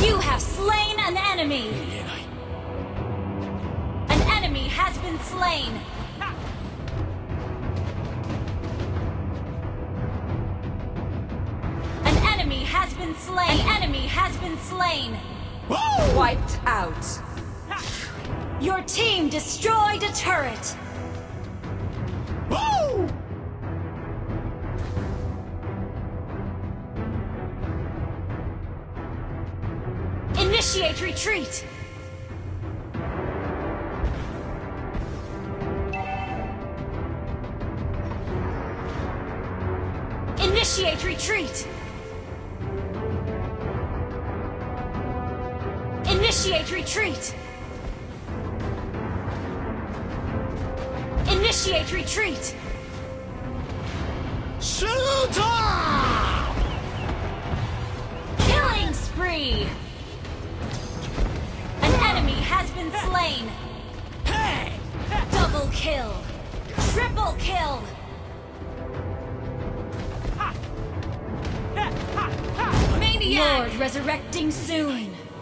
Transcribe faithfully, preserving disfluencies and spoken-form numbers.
You have slain an enemy! An enemy has been slain! An enemy has been slain! An enemy has been slain! Woo! Wiped out. Your team destroyed a turret! Woo! Initiate retreat! Initiate retreat! Initiate retreat! Initiate retreat! Shooter! Killing spree! An enemy has been slain! Hey! Double kill! Triple kill! Maniac! Lord resurrecting soon!